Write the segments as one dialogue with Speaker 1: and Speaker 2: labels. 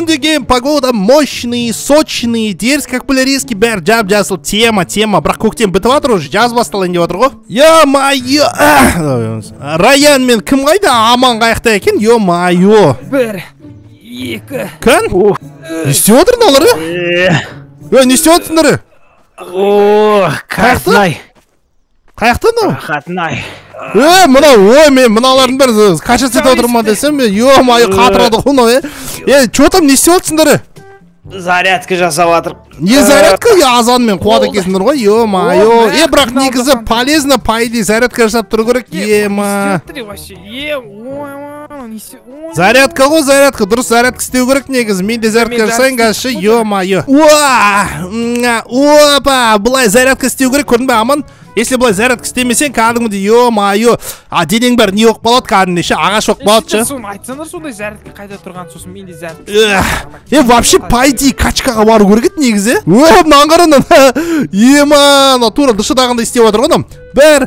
Speaker 1: деген погода мощный, сочный, дерзкий, как полярийский бәрі жап-жасыл тема. Бірақ көктем бітіп жатыр уже, жаз басталайын деп жатыр ғой. Ё-майо! Раян мен кім қайда? Аман қаяқта екен? Ё-майо!
Speaker 2: 1, 2.
Speaker 1: Кін? Не істеп отырын олар? Не істеп отырсыңдар?
Speaker 2: Қатынай.
Speaker 1: Қаяқта мынау?
Speaker 2: Қатынай.
Speaker 1: Мынау, мен мыналардың бәрі қашат сетіп отырмын десем, ё-майо, қатырады ғой мынау. Чё там, не істеп отырсыңдар?
Speaker 2: Зарядка жасап жатыр.
Speaker 1: Не зарядка? Азанмен қуат екенсіңдер ғой, ё-майо. Бірақ негізі полезно, по идее, зарядка жасап тұру керек, ема. Зарядка ғой, зарядка. Дұрыс зарядка істеу керек негізі. Мен де зарядка жасайын қазшы, ё-майо. Опа, бұлай зарядка істеу керек, көрдің бе, Аман? Если былай зарядка істемесең, кәдімгідей, ё-майо. Денең бәрі не оқып қалады, кәдімгідей ше, ағаш оқып қалады ше.
Speaker 2: Соны айтсаңдар, сондай зарядка қайда тұрған, сосын мен де зарядка.
Speaker 1: Вообще, по идее, качкаға бару керек еді негізі. Мынаған қараңдар. Ема, тура дышыдағында істеп отыр ғой. 1,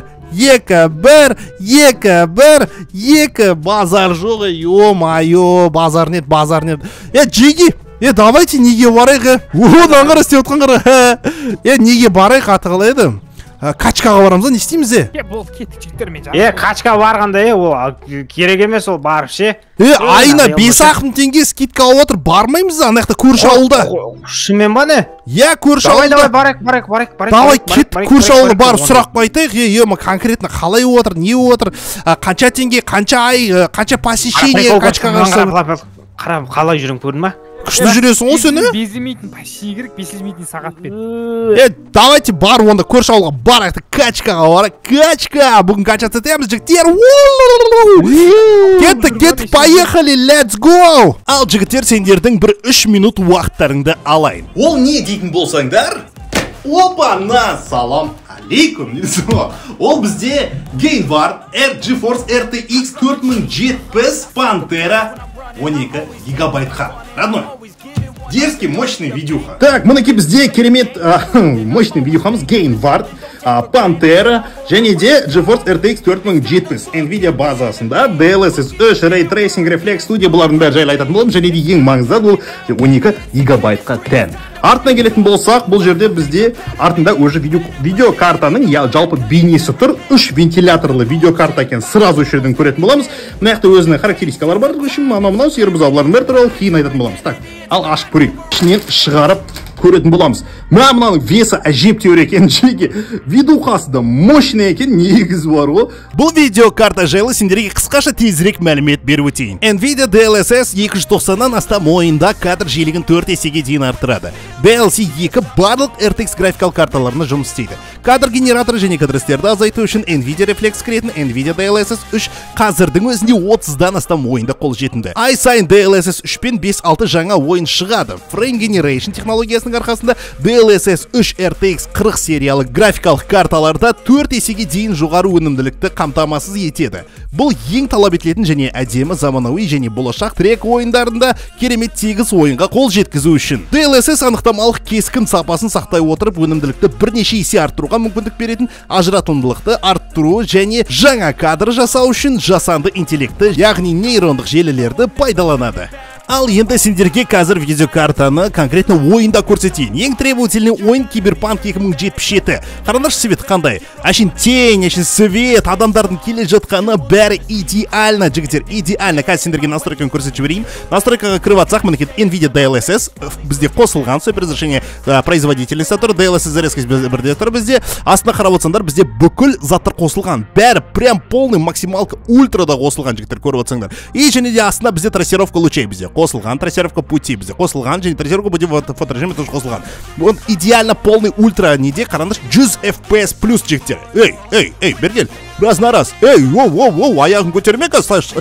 Speaker 1: 2, базар жоқ, ё-майо, базар нет. Джиги, давайте неге барайық. Мынаған қара істеп отқан қара. Неге барайық аты қалай еді? Качкаға барамыз, не істейміз де?
Speaker 2: Болды, кеттік жігіттер мен
Speaker 3: жақсы. Качка барғанда, ол керек емес, ол барып ше.
Speaker 1: Айына 5 мың теңге скидка алып отыр, бармаймыз да, анаяқта көрші ауылда.
Speaker 3: Шынымен ба не?
Speaker 1: Көрші ауылда.
Speaker 3: Барайық.
Speaker 1: Давай, кеттік көрші ауылға барып сұрақ қайтайық. Конкретно қалай отыр, не отыр, қанша теңге, қанша ай, қанша посещение качкаға жасап.
Speaker 3: Қарап, қалай жүрің көрдің ма?
Speaker 1: Күшті жүресің ғой сені?
Speaker 2: Безілмейтін пассий керек, безілмейтін сағат бет.
Speaker 1: Давайте бар онда көрші ауылға барайық, качкаға барайық. Качка! Бүгін кача сетеміз, жігіттер. Кеттік, поехали, let's go! Ал жігіттер, сендердің бір 3 минут уақыттарыңды алайын. Ол не дейтін болсаңдар? Опа-на, салам алейкум. Ол бізде Gainward GeForce RTX 4070 Pantera 12 гигабайтқа. Родной. Дерзкий, мощный видюха. Так, мінеке бізде керемет мощный видюхамыз Gainward Pantera және де GeForce RTX 4070 Nvidia базасында DLSS 3 Ray Tracing Reflex Studio бұлардың бәрі жайлы айтатын боламын, және де ең маңызды бұл 12 гигабайтқа тән. Артына келетін болсақ, бұл жерде бізде артында уже видеокартаның жалпы бейнесі тұр. 3 вентиляторлы видеокарта екен, сразу үш жерден көретін боламыз. Мынаяқта өзінің характеристикалары бар, үшін мынау сері біз аулардың бәрі туралы кейін айтатын боламыз. Так, ал ашып көрейік. Ішінен шығарып көретін боламыз. Мынаның весі әжептеуір екен, жеге видухасы да мощный екен, негізі бар ғой. Бұл видеокарта жайлы сендерге қысқаша тезірек мәлімет беріп өтейін. Nvidia DLSS 290-нан астам ойында кадр жиілігін 4 есеге дейін арттырады. DLC 2 барлық RTX графикалық карталарына жұмыс істейді. Кадр генераторы және кадрестерді азайту үшін Nvidia Reflex кіретін Nvidia DLSS 3 қазірдің өзінде 30-дан астам ойында қол жетінді. Ай сайын DLSS 3 пен 5-6 жаңа ойын шығады. Frame Generation технологиясының арқасында DLSS 3 RTX 40 сериялы графикалық карталарда 4 есеге дейін жоғары өнімділікті қамтамасыз етеді. Бұл ең талап етілетін және әдемі заманауи және болашақ трек ойындарында керемет тегіс ойынға қол жеткізу үшін. DLSS анықтамалық кескін сапасын сақтай отырып, өнімділікті бірнеше есе арттыруға мүмкіндік беретін, ажыратымдылықты арттыру және жаңа кадр жасау үшін жасанды интеллекті, яғни нейрондық желілерді пайдаланады. Ал енді сендерге қазір видеокартаны конкретно ойында көрсетейін. Ең требовательный ойын Cyberpunk 2077. Қараңдаршы свет қандай? Әшін тень, әшін свет, адамдардың келе жатқаны бәрі идеально, жігіттер, идеально. Қазір сендерге настройканы көрсетіп жіберейін. Настройкаға кіріп атсақ, мінекет Nvidia DLSS бізде қосылған, суперразрешение производительности тұр, DLSS резкость бірде тұр бізде. Астына қарап отсаңдар, бізде бүкіл заттар қосылған. Бәрі прям полный максималка ультрада қосылған, жігіттер, көріп отсаңдар. И және де астына бізде трассировка лучей бізде қосылған, трассировка пути бізде қосылған, және трассировка пути фоторежимі тоже қосылған. Он идеально полный ультра неде, қараңдар, 100 FPS плюс, жігіттер. Эй, бергел, раз на раз. Воу, аяғын көтерме қазір,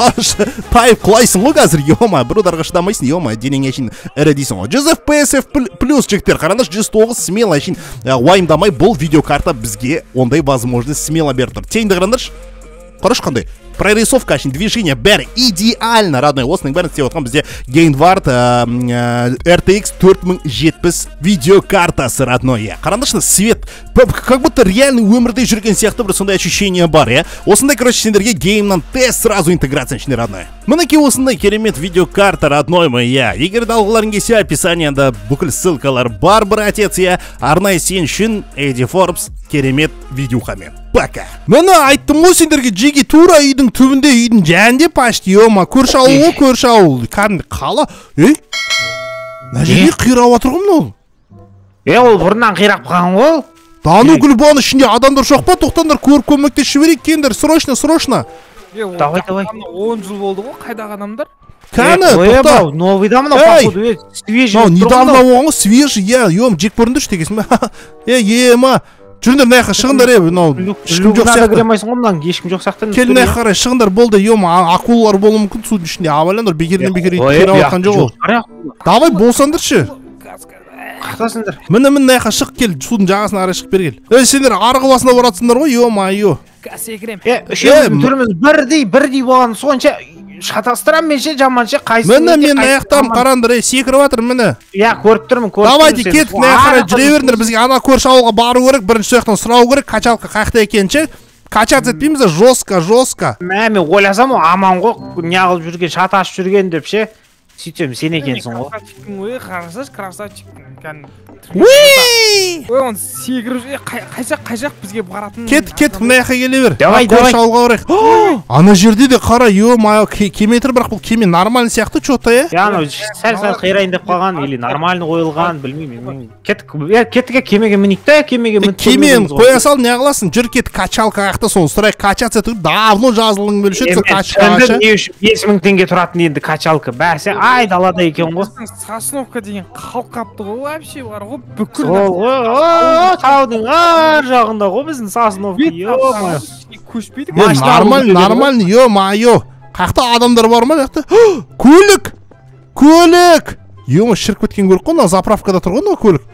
Speaker 1: тайып құлайсың ғой қазір, ема, бір ударға шыдамайсың, ема, денең әшін әрі дейсің ғой. 100 FPS плюс, жігіттер, қараңдар, 109 смело әшін уайымдамай бұл видеокарта бізге ондай возможность смело берді. Тейінді қараңдаршы. Қараш қандай? прорисовка үшін движение бәрі идеально, родной. Осының бәрін істеп отқан бізде Gainward RTX 4070 видеокартасы, родной. Қарандашына свет, как будто реальный өмірде жүрген сияқты бір сондай ощущение бар, Осындай, короче, сендерге геймнан тест сразу интеграция ішіне, родной. Мінеке осындай керемет видеокарта, родной мой, Егер алғыларың келсе, описанияда бүкіл ссылкалар бар, братец, Арнайы сен үшін Эдди Форбс керемет видеохамен. Пока. Мені айттым ғой сендерге, Джиги тура үйдің түбінде, үйдің жәнде пашты, көрші ауыл ғой, көрші ауыл. Кәдімгі қала. Мына жерге қирап отырғым ол.
Speaker 3: Ол бұрыннан қирап қалған ғой.
Speaker 1: Дану гүл бұның ішінде адамдар жоқ па? Тоқтандар, көріп көмекте шіберек кендер, срочно.
Speaker 3: Давай.
Speaker 2: 10 жыл болды ғой, қайдағы адамдар?
Speaker 1: Кәні, тоқта.
Speaker 3: Новыйда мынау, походу, свежий.
Speaker 1: Недавно оңы, свежий, ем, жек көрінді штегесін ба? Ема, жүріндер наяққа шығындар, ешкім жоқ сияқты.
Speaker 3: Ешкім жоқ сияқты.
Speaker 1: Келін наяқ қарай, шығындар болды, акулалар болу мүмкін судың ішінде, авайландар, бекерден қирап атқан жоқ. Давай, болсандыршы.
Speaker 3: Қақтасыңдар.
Speaker 1: Міне наяққа шық кел, судың жағасына қарай шығып бергел. Сендер арғы басына баратсыңдар ғой, ема.
Speaker 2: Секірем.
Speaker 3: Үшеуміздің түріміз бірдей болған сонша шатастырам менше жаманша қайсың.
Speaker 1: Міне мен аяқтам қарандар, секіріп атыр міне.
Speaker 3: Көріп тұрмын.
Speaker 1: Давайте кеттік, наяқ қарай жүре беріңдер, бізге ана көрші ауылға бару керек, бірінші сояқтан сұрау керек, качалка қайықта екенше. Качаться етпейміз, жестко.
Speaker 3: Мен ойласам, аман ғой, неғылып жүрген, шатасып жүрген деп ше. Сөйтсем, сен екенсің ғой.
Speaker 2: Красавчик. Он секіріп, қай жақ бізге баратын.
Speaker 1: Кеттік, мына жаққа келе бер.
Speaker 3: Давай.
Speaker 1: Көрші ауылға барайық. Ана жерде де қара, кеме тұр, бірақ бұл кеме нормальный сияқты, что-то,
Speaker 3: сәл қирайын деп қалған, или нормальный қойылған, білмеймін. Кеттіге кемеге мінейік та,
Speaker 1: кемен қоя сал, не қыласың? Жүр кет качалка қақты, соны сұрайық, качаться етіп, давно жазылың бөлшет, сол качалка.
Speaker 3: 5000 теңге тұратын енді качалка. Бәсе, ай далада екен ғой.
Speaker 2: Сосновка деген қалып қапты ғой, вообще бар ғой, бүкіл.
Speaker 3: Таудың ар жағында ғой біздің Сосновка.
Speaker 2: Көшпейді.
Speaker 1: Нормальный, ё-майо. Қақта адамдар бар ма жақта? Көлік! Шіріп кеткен көлік қой, заправкада тұр ғой, көлік.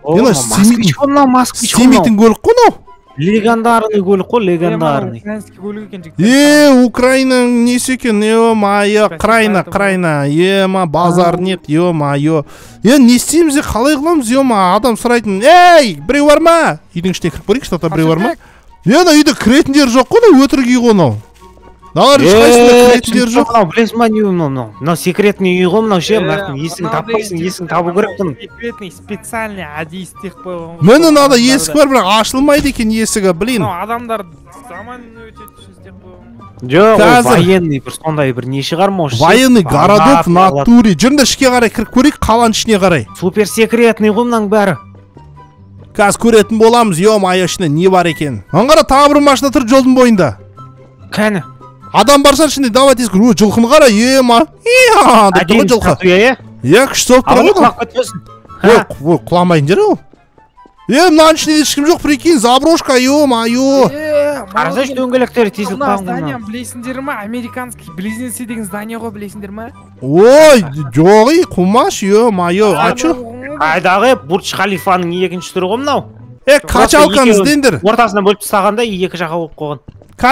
Speaker 1: Семейтін көлік қой,
Speaker 3: легендарный көлік қой, легендарный.
Speaker 1: Украинаның несі екен, ё-майо, Крайна, ема, базар нет, ё-майо. Не істейміз, қалай қыламыз, ё-ма, адам сұрайтын, біреу бар ма? Үйдің ішіне кіріп көрейік, штата біреу бар ма? Үйді кіретіндер жоқ қой, өтірік үй ғой, мынау. Налар ешқайсында кіретіндер жоқ.
Speaker 3: Білесің ба не мынау секретный үй ғой, мынау ше, есің таппайсың, есің табу керекпін.
Speaker 2: Секретный, специальный әдейі істеп қойған.
Speaker 1: Мені надо есік бар, бірақ ашылмайды екен есігі, блин.
Speaker 2: Адамдар заман өте істеп қойған.
Speaker 3: Жоқ, военный бір сондай бір не шығар ма?
Speaker 1: Военный городок в натуре. Жүріңдер ішке қарай кіріп көрейік, қаланың ішіне қарай.
Speaker 3: Супер секретный ғой мынаның бәрі.
Speaker 1: Қазір көретін боламыз, ё-майо, ішінде не бар екен. Аңғара тағы бір машина тұр жолдың бойында.
Speaker 3: Кәні?
Speaker 1: Адам барсан ішінде, давай тез көр, жылқыны қара, ема. Деп тұр ғой жылқы. Күшті болып тұр ғой. Құламайын жер ол. Мынаның ішінде ешкім жоқ, прикинь, заброшка, ё-майо.
Speaker 3: Қарасаш дөңгелектері тесіліп қалған.
Speaker 2: Здания білесіңдер ма? Американский близнецы деген здания ғой, білесіңдер ма?
Speaker 1: Ой, жоғи, құмаш, ё-майо. Ачо?
Speaker 3: Айдағы Бурдж Халифаның екінші түрі ғой мынау.
Speaker 1: Качалканы іздендір.
Speaker 3: Ортасына бөліп тастағанда екі жаққа болып қойған.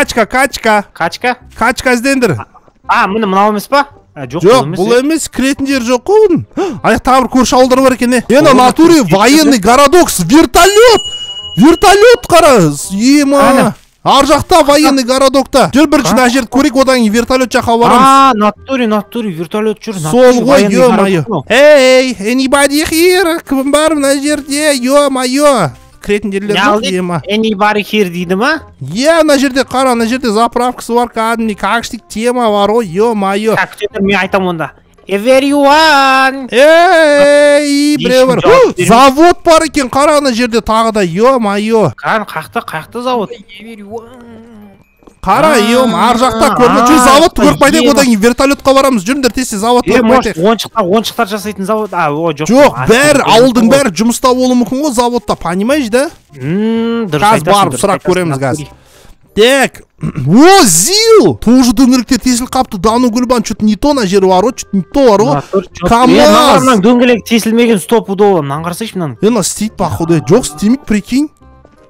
Speaker 1: Качка іздендір.
Speaker 3: Міне мынау емес па?
Speaker 1: Жоқ, бұл емес, кіретін жер жоқ қой. Аяқ тағы бір көрші ауылдар бар екен. Ена натуре военный городок, вертолет қара. Ема. Ар жақта военный городокта. Жүр бірінші мына жерді көрейік, одан кейін вертолет жаққа барамыз.
Speaker 3: Натуре вертолет жүр.
Speaker 1: Сол ғой, ё-майо. Anybody here? Кім бар мына жерде? Ё-майо. Кіретін жерлер жоқ, ема.
Speaker 3: Anybody here дейді ма?
Speaker 1: Мына жерде қара, мына жерде заправкасы бар, кәдімгі какштік тема бар ғой, ё-майо.
Speaker 3: Мен айтам онда. Everyone!
Speaker 1: Біреу бар. Завод бар екен, қара мына жерде тағы да, ё-майо.
Speaker 3: Қақты завод?
Speaker 1: Қара, ар жақта көрді. Жүр заводты көріп қайтайық, одан кейін вертолетқа барамыз. Жүріңдер тез заводты көріп қайтайық.
Speaker 3: Ойыншықтар жасайтын завод.
Speaker 1: Жоқ, бәрі, ауылдың бәрі жұмыста болуы мүмкін ғой заводта, понимаешь, да? Қаз барып сұрақ көреміз қаз. Так, ЗИЛ! Тоже дөңгелектер тесіліп қапты, Дану Гүлбан, что-то не то на жері бар ғой, что-то не то бар ғой.
Speaker 3: КамАЗ! Дөңгелек тесілмеген стопудово, мынаны қарасайшы мынаны.
Speaker 1: Ена істейді, походу, жоқ істемейді, прикинь.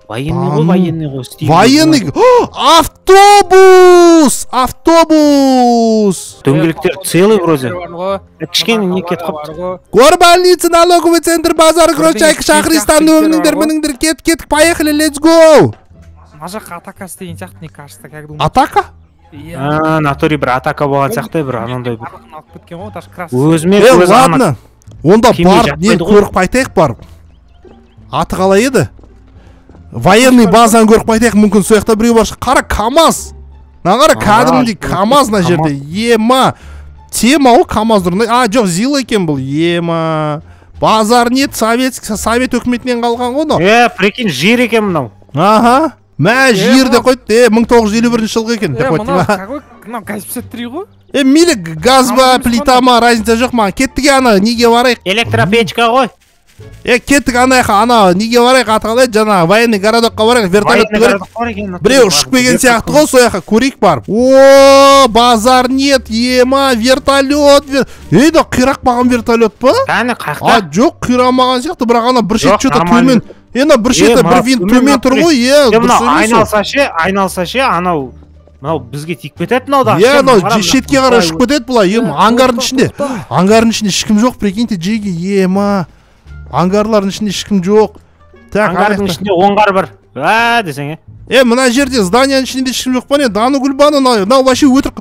Speaker 3: Военный ғой, военный ғой.
Speaker 1: Военный. Автобус! Автобус!
Speaker 3: Дөңгелектер целый вроде. Кішкене не кетіп қалыпты.
Speaker 1: Горбольница, налоговый центр, базар, Крочайка, Шахристанды өңіңдер, мініңдер, кеттік, поехали, let's go!
Speaker 2: Мына жаққа атака істеген сияқты, мне кажется, как думаю.
Speaker 1: Атака?
Speaker 3: Натуре бір атака болған сияқты бір анандай бір.
Speaker 2: Алып кеткен ғой, даже красный.
Speaker 3: Өзіме
Speaker 1: Ладно. Онда барып, не көріп қайтайық барып. Аты қалай еді? Военный базаны көріп қайтайық, мүмкін сояқта біреу бар. Қара КамАЗ. Нағара кәдімдей КамАЗ на жерде. Ема. Тема ол КамАЗ дұрындай. Жоқ, Зила екен бұл. Ема. Базар нет, совет өкіметінен қалған ғой но.
Speaker 3: Прикинь, жер екен мынау.
Speaker 1: Аха. Мә, жерде қойды. 1951 жылғы екен.
Speaker 2: Мынау ГАЗ-53 ғой.
Speaker 1: Мейлі газ ба, плита ма, разница жоқ маған. Кеттік ана, неге барайық?
Speaker 3: Электропечка ғой.
Speaker 1: Кеттік ана, неге барайық, атқалай, жаңа военный городокқа барайық, вертолетті көріп. Біреу ұшып келген сияқты ғой, сояққа көрейік барып. О, базар нет, ема, вертолет. Да қирақ маған вертолет па?
Speaker 3: Кәні қақта?
Speaker 1: Жоқ, қирамаған сияқты, бірақ ана бір шет что-то төмен. Бір шеті бір винт төмен тұр ғой,
Speaker 3: айналса ше, анау бізге тиіп кетеді мынау да.
Speaker 1: Шетке қарай ұшып кетеді бұлай, ангардың ішінде. Ангардың ішінде ешкім жоқ, прикиньте, жеге, ема. Ангарлардың ішінде ешкім жоқ.
Speaker 3: Ангардың ішінде оңғар бір. Десең,
Speaker 1: мына жерде зданияның ішінде ешкім жоқ па не? Дану Гүлбаны, мынау вообще өтірік.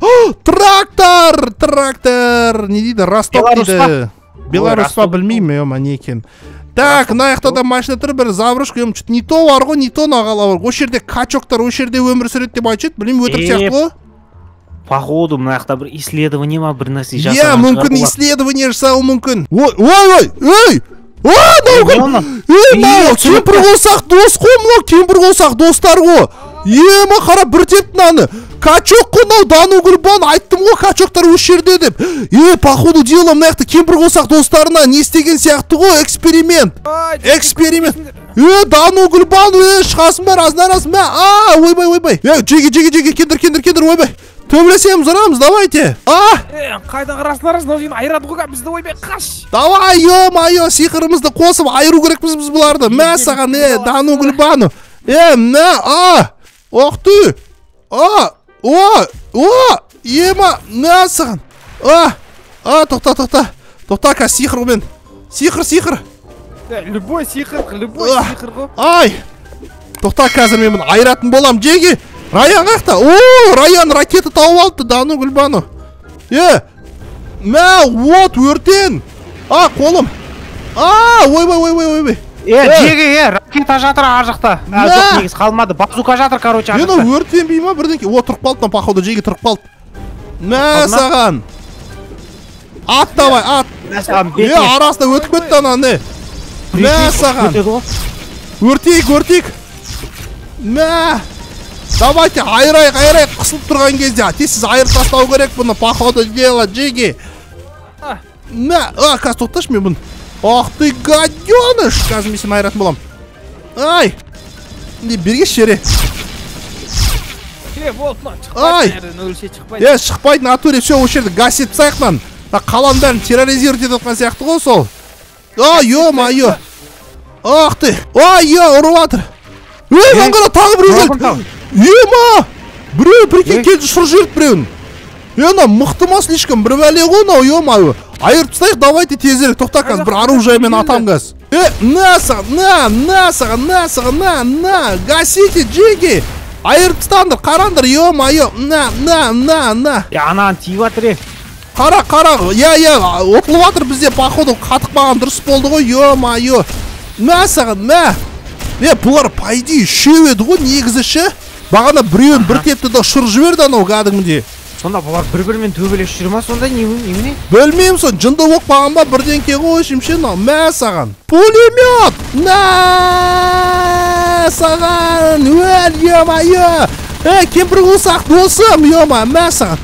Speaker 1: Трактор! Не дейді? Ростов дейді. Беларусь па білмеймін, не екен. Так, мына жақта да машина тұр, бір заврушка, не то бар ғой, не то нағала бар. Осы жерде качоктар, осы жерде өмір сүреді деп айтшы еді, білмеймін, өтірік сияқты ғой.
Speaker 3: Походу, мына жақта бір исследование ма, бір нәрсе жасаған.
Speaker 1: Мүмкін исследование жасау мүмкін. Ой! Кемпір болсақ дос қой, мынау кемпір болсақ достар ғой. Ема қара бір тепті мынаны. Качок қой мынау, Дану Гүлбан, айттым ғой качоктар осы жерде деп. Походу дело мына жақта кемпір болсақ достарына не істеген сияқты ғой, эксперимент. Дану Гүлбан, шығасың ба, разын ба? Ойбай. Жеге, кендір, ойбай. Төбелесеміз, ұрамыз, давайте.
Speaker 2: Қайда қарасын, айырады ғой бізді, ойбай, қаш.
Speaker 1: Давай, ё-майо, сиқырымызды қосып, айыру керекпіз біз бұларды. Мә саған, Дану Гүлбану. Оқ ты. Ема, мә саған. Тоқта, қазір сиқыр мен. Сиқыр.
Speaker 2: Любой сиқыр ғой.
Speaker 1: Тоқта, қазір мен айыратын болам, жеге. Раян қақта? Раян ракета тауып алыпты, Дану Гүлбану. Өртен. Қолым. Ойбай.
Speaker 3: Жеге, ракета жатыр ар жақта. Жоқ, негіз қалмады. Базука жатыр, короче, ар жақта.
Speaker 1: Өртенбей ма бірден ке? Тұрып қалды, походу, жеге тұрып қалды. Мә саған. Ат давай, ат. Арасында өтіп кетті ананы. Мә саған. Өртейік. Мә. Давайте, айырайық, қысылып тұрған кезде. Тез айырып тастау керек бұны, походу дело, жеге. Қазір тоқташ мен бұны. Ах ты, гаденыш! Қазір мен сен айыратын болам. Бергеш жере. Шықпайды, натуре, все, осы жерді газ етіп саяқтан. Қаланың бәрін терроризировать етіп отқан сияқты ғой сол. Ё-майо. Ах ты. Ұрып атыр. Маңғара тағы біреу келді. Ема! Біреу, прикинь, келді шыр жерді біреуін. Мықты ма слишком, бір бәле ғой, ё-майо. Айырып тастайық, давайте тезірек, тоқта қазір бір оружиемен атам газ. На саған, гасите, жеге. Айырып тастаңдар, қараңдар, ё-майо.
Speaker 3: Анаған тиіп атыр,
Speaker 1: Қара, отылып атыр бізде, походу, қатықпаған дұрыс болды ғой, ё-майо. На саған, бұлар пайди үшеу еді ғой, негізі ше. Бағана біреуін бір тепті да шыр жіберді анау кәдімгідей.
Speaker 3: Сонда бұлар бір-бірімен төбелес жүр ма сонда, немене?
Speaker 1: Білмеймін, сон жынды оқ баған ба бірден ке ғой шымше, мә саған. Пулемет! Саған! Ё-майо! Кемпір болсақ досым, мә саған.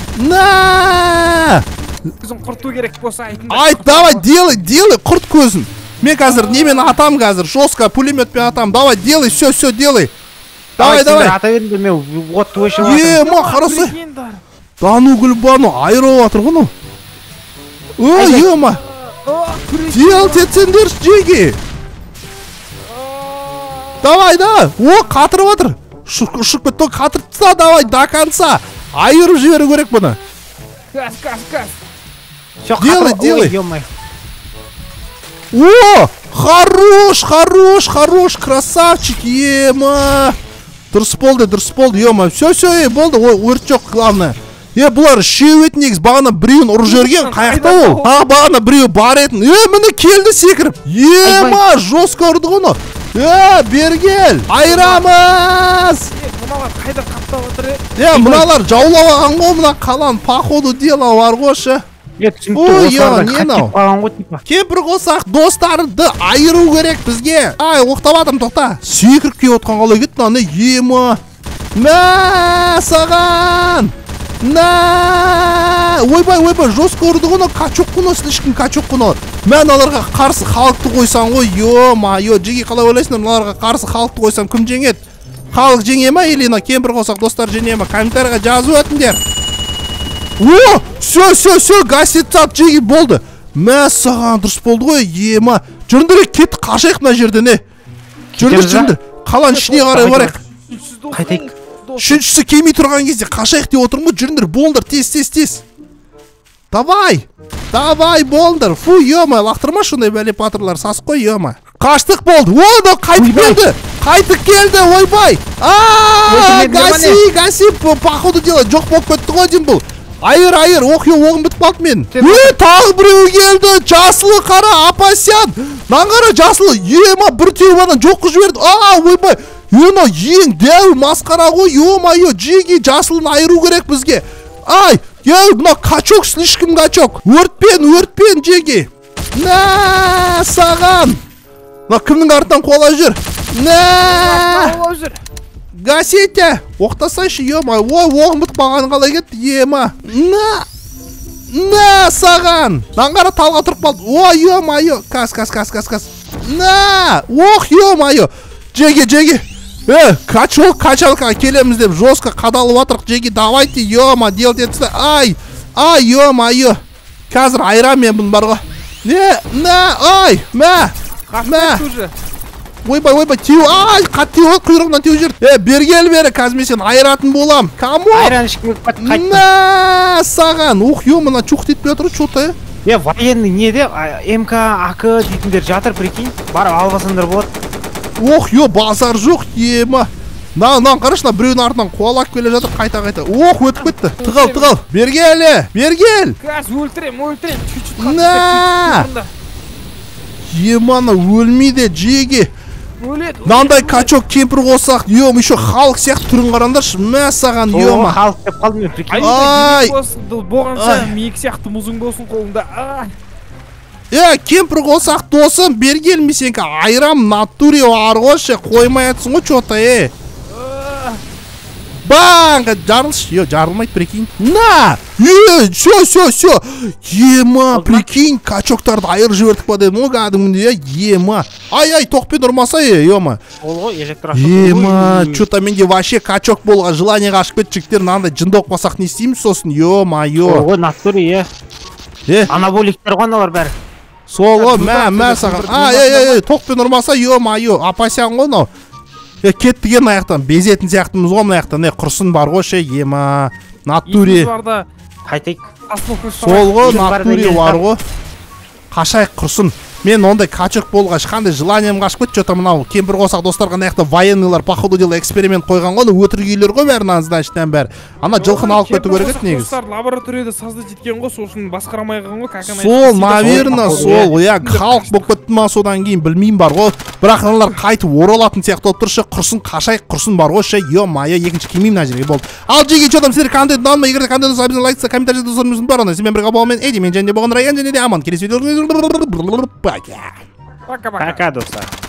Speaker 2: Көзін құрту керек болса айтын.
Speaker 1: Давай, делай, құрт көзін. Мен қазір немен атам қазір, жестко пулеметпен атам. Давай, делай, все, делай. Давай.
Speaker 3: Ата беріңдер, мен отты өшіп атым.
Speaker 1: Ема, қарасы. Дану Гүлбану айырып атыр ғой. Ема. Делать етсендер жеге. Давай, да. О, қатырып жатыр. Ұшып кетті, қатырып таста, давай, до конца. Айырып жіберу керек бұны.
Speaker 2: Газ.
Speaker 3: Всё,
Speaker 1: Делай,
Speaker 3: қатырып-
Speaker 1: делай.
Speaker 3: Ой, ё-моё.
Speaker 1: О, хорош, красавчик, ема. Дұрыс болды, ема. Все, болды, өрт жоқ, главное. Бұлар шеуетін негіз, бағана біреуін ұрып жіберген, қаяқта ол? Бағана біреу бар етін. Міне келді секіріп. Ема, жостқа ұрды ғыны. Бергел, айрамыз.
Speaker 2: Мыналар қайда қаптап отыр?
Speaker 1: Мыналар жаулап алған ғой, мына қалан, походу дела бар ғойшы.
Speaker 3: Түсінікті,
Speaker 1: Ой,
Speaker 3: осылардан
Speaker 1: не мынау?
Speaker 3: қаттеп қалған ғой, типа.
Speaker 1: Кемпір қосақ достарды айыру керек бізге. Ай, оқтаватырмын, тоқта. Секіріп кеп отқан қалай кетті, ана ема. Мә, саған. Ойбай, жостқа ұрды ғыны, качок құны, слишком качок құны. Мен аларға қарсы халықты қойсам ғой, ё-майо, жеге қалай ойлайсыңдар, аларға қарсы халықты қойсам кім жеңеді? Халық жеңе ма, Елена, кемпір қосақ достар жеңе ма? Комментарияға жазу өтіңдер. О, все, гасет сап жеге болды. Мә, саған дұрыс болды ғой, ема. Жүріндірек кетті, қашайық мына жерден, жүріндір. Қалан ішіне қарай барайық.
Speaker 3: Қайтайық.
Speaker 1: Үшіншісі келмей тұрған кезде қашайық деп отырмын ғой, жүріндір, болыңдар, тез. Давай, болыңдар. Фу, ема, лақтырма шындай бәле патырлар, сас қой, ема. Қаштық болды. О, да қайтып келді, ойбай. Гаси, походу дела, жоқ болып кетті ғой деймін бұл. Айыр, оғым бітіп қалды мен. Тағы біреу келді, жасылы қара, апасян. Наңғара жасылы, ема, бір теуадан жоққы жіберді. Ойбай, ең дәу масқара ғой, ё-майо, жеге жасылын айыру керек бізге. Мына качок, слишком качок. Өртпен, жеге. Нә, саған. Мына кімнің артынан қола жүр? Нә, гасете, оқтасайшы, ема. Ой, оғым бітіп қалған қалай кетті, ема. Нә, саған. Наңғара талға тұрып қалды. Ой, ема, кас. Нә, ема, жеге. Качалка келеміз деп жостқа қадалып атырық, жеге, давайте, ема, делать етсі. Ема, қазір айрам мен бұн барға. Мә. Ойбай, теу, қатты теу, құйрығынан теу жүр. Бергел бері, қазір мен сен айратын болам. Камо?
Speaker 3: Айран ішкім өтіп қайтты.
Speaker 1: Мә, саған. Мына чуқ детпей отыр, чота.
Speaker 3: Военный неде, МК, АК дейтіндер жатыр, прикинь. Барып алғасыңдар болады.
Speaker 1: Базар жоқ, ема. Қарашына біреудің артынан қуалап келе жатыр, қайта. Өтіп кетті. Тығыл. Бергел.
Speaker 2: Газ, өлтірем.
Speaker 1: Еманы өлмейді, жеге.
Speaker 2: Өледі.
Speaker 1: Нандай качок кемпір қосақ, еще халық сияқты түрін қарандаршы. Мә, саған, ема.
Speaker 3: Халық деп қалдым мен, прикинь.
Speaker 2: Болғанса, мейік сияқты мұзың болсын қолында.
Speaker 1: Кемпір қосақ досым, бергелмей сенкі айрам натуре бар ғойшы, қоймай атсың ғой чота, Банға, жарылмайды, прикинь. Все. Ема, прикинь, качоктарды айыр жібердік ба дедім, кәдімінде, ема. Тоқпен ұрмаса, ема.
Speaker 3: Ол ғой, электрошок.
Speaker 1: Ема, чота менде вообще качок болға, желание қашып кетті жіктер, нандай жындоқ басақ не істейміз сосын, ема.
Speaker 3: Ол ғой, натуре, анаболиктер ғаналар бәрі.
Speaker 1: Сол ғой, мә саған. Тоқпен ұрмаса, ема, апасян ғой, нау. Кеттіген аяқтан, безетін сияқтымыз ғой, аяқтан, құрсын бар ғой, ема, натуре.
Speaker 3: Қайтайық.
Speaker 1: Сол ғой, натуре бар ғой. Қашайық құрсын. Мен ондай качок болға ешқандай желанием қашып кетті, жота мынау кемпір қосақ достарға аяқта военныйлар походу дела эксперимент қойған ғой, өтіргейлер ғой бәрін аңыздан бәрі. Ана жылқыны алып кету керек еді негіз.
Speaker 2: Достар лабораторияда создать еткен ғой, сосын басқарамай қалған ғой, как она.
Speaker 1: Сол, наверное, сол. Халық болып кетті ма содан кейін білмеймін бар ғой. Бірақ аналар қайтып оралатын сияқты болып тұршы, құрсын қашайық, құрсын бар ғой, ё-майо, екінші келмеймін мына жерге болды. Ал жеге жодам сіздер контент алма, егер контент болса обязательно лайк, комментарий жазып бар, сізбен бірге болумен Эдди мен және болған Раян және де аман. Келесі видео.
Speaker 2: Пока-пока.
Speaker 3: Пока, достар.